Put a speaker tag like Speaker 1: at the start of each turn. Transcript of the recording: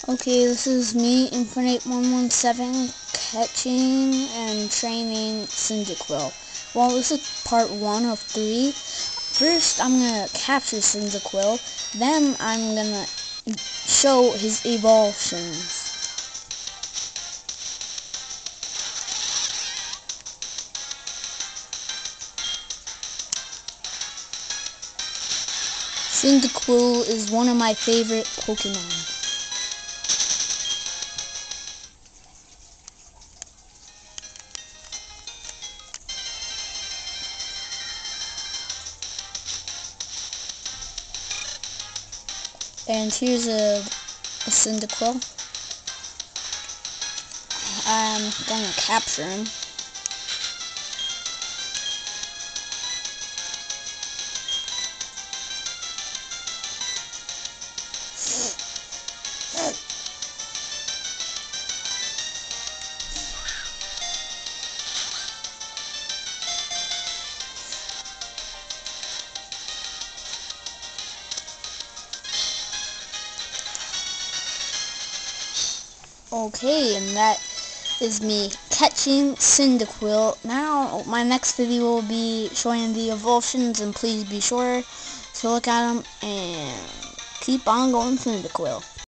Speaker 1: Okay, this is me, Infinite117, catching and training Cyndiquil. Well, this is part 1 of 3. First, I'm gonna capture Cyndiquil, then I'm gonna show his evolutions. Cyndiquil is one of my favorite Pokemon. And here's a Cyndiquil. I'm gonna capture him. Okay, and that is me catching Cyndiquil. Now, my next video will be showing the evolutions, and please be sure to look at them and keep on going Cyndiquil.